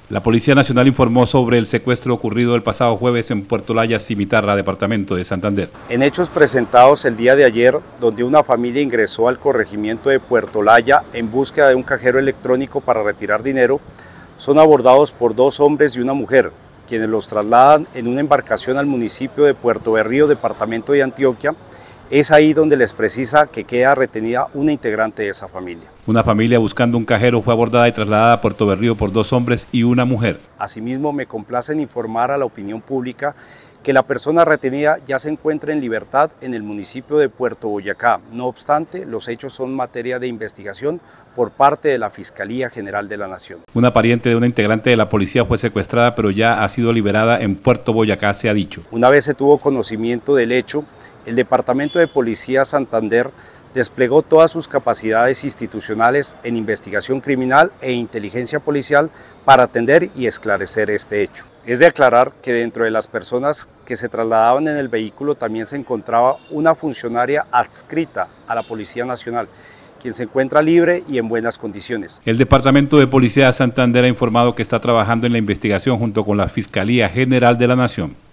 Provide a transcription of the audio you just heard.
La Policía Nacional informó sobre el secuestro ocurrido el pasado jueves en Puerto Olaya, Cimitarra, departamento de Santander. En hechos presentados el día de ayer, donde una familia ingresó al corregimiento de Puerto Olaya en búsqueda de un cajero electrónico para retirar dinero, son abordados por dos hombres y una mujer, quienes los trasladan en una embarcación al municipio de Puerto Berrío, departamento de Antioquia. Es ahí donde les precisa que queda retenida una integrante de esa familia. Una familia buscando un cajero fue abordada y trasladada a Puerto Berrío por dos hombres y una mujer. Asimismo, me complace en informar a la opinión pública que la persona retenida ya se encuentra en libertad en el municipio de Puerto Boyacá. No obstante, los hechos son materia de investigación por parte de la Fiscalía General de la Nación. Una pariente de una integrante de la policía fue secuestrada, pero ya ha sido liberada en Puerto Boyacá, se ha dicho. Una vez se tuvo conocimiento del hecho, el Departamento de Policía Santander desplegó todas sus capacidades institucionales en investigación criminal e inteligencia policial para atender y esclarecer este hecho. Es de aclarar que dentro de las personas que se trasladaban en el vehículo también se encontraba una funcionaria adscrita a la Policía Nacional, quien se encuentra libre y en buenas condiciones. El Departamento de Policía de Santander ha informado que está trabajando en la investigación junto con la Fiscalía General de la Nación.